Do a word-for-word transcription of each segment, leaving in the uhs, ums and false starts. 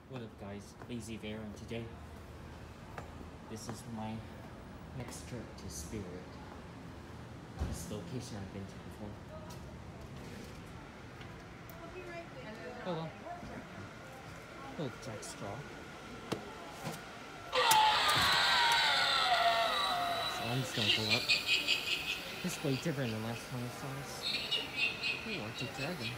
What up guys, Lazy Bear, and today this is my next trip to Spirit. This is the location I've been to before. Hello. Hello, Jack Straw. So I'm just gonna go up. This is way different than last time I saw this. Oh, Arctic Dragon.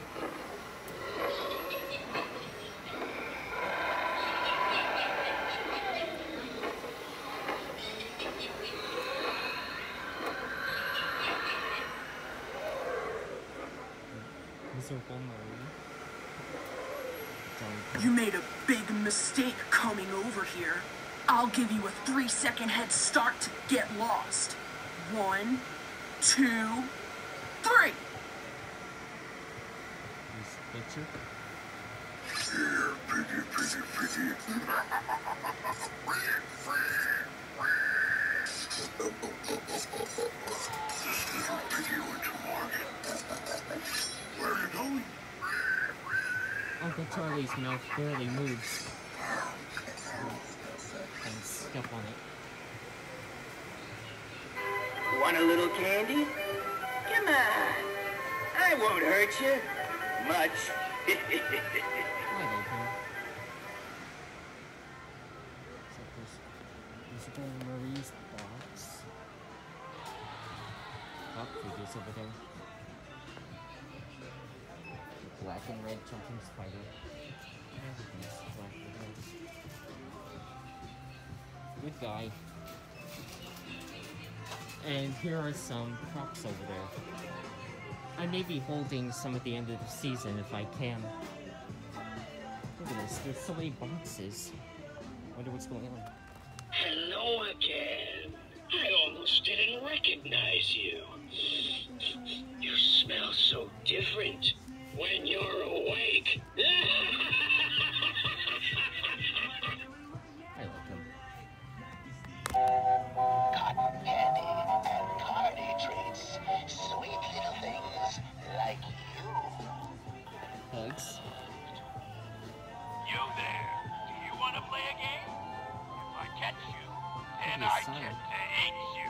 Miserable Marie. You made a big mistake coming over here. I'll give you a three second head start to get lost. One, two, three! This picture? Here, piggy, piggy, piggy. This little piggy went to market. Where are you going? Uncle Charlie's mouth barely moves. And step on it. Want a little candy? Come on. I won't hurt you. Much. Why don't you? It's like this Miserable Marie's box. Pop figures over there. The black and red jumping spider. Everything's black and red. Good guy. And here are some props over there. I may be holding some at the end of the season if I can. Look at this, there's so many boxes. Wonder what's going on. Hello again. I almost didn't recognize you. You smell so different when you're awake. I like him. Cotton candy and cardi treats. Sweet little things like you. Hugs. You there. Do you want to play a game? If I catch you, then Yes, I son. get to eat you.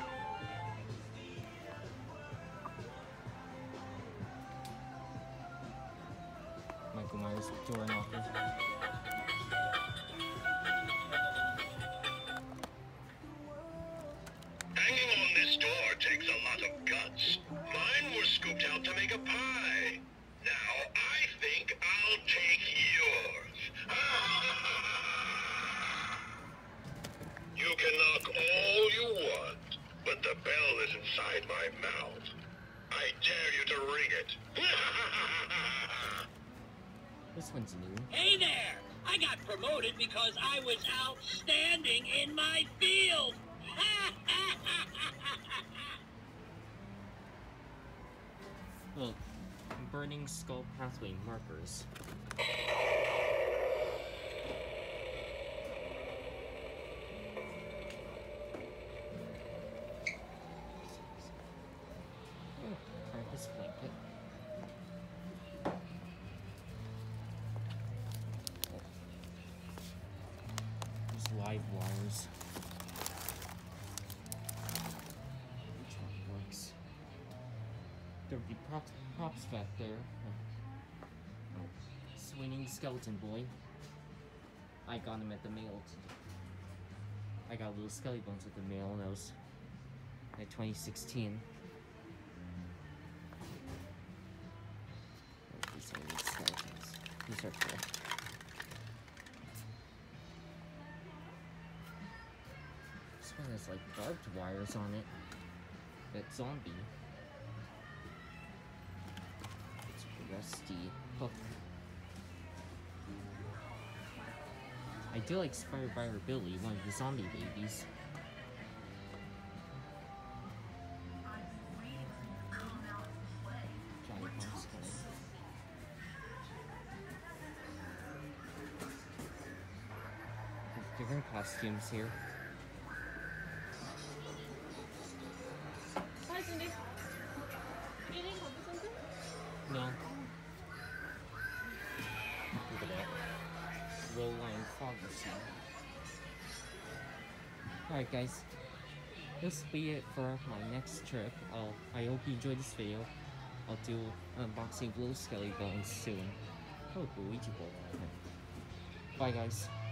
Michael Myers door knocker. Hanging on this door takes a lot of guts. Mine were scooped out to make a pie. Now I think I'll take yours. You can knock all you want, but the bell is inside my mouth. I dare you to ring it. This one's new. Hey there! I got promoted because I was outstanding in my field. Look, burning skull pathway markers. Oh, practice blanket. Oh. There's live wires. Which one works? There would be props, props back there. Oh. Swinging skeleton boy. I got him at the mail. I got little skelly bones at the mail, and that was at twenty sixteen. Oh, these are these skeletons. These are cool. This one has like barbed wires on it. That zombie. Rusty hook. I do like Spider-Biter Billy, one of the zombie babies. Johnny Pumpkin. There's different costumes here. Hi, Cindy. Eating something? No. Look at that. real line foggy scene. Alright guys, this will be it for my next trip. I'll, I hope you enjoyed this video. I'll do unboxing of little skelly bones soon. Oh, Luigi boy. Bye guys.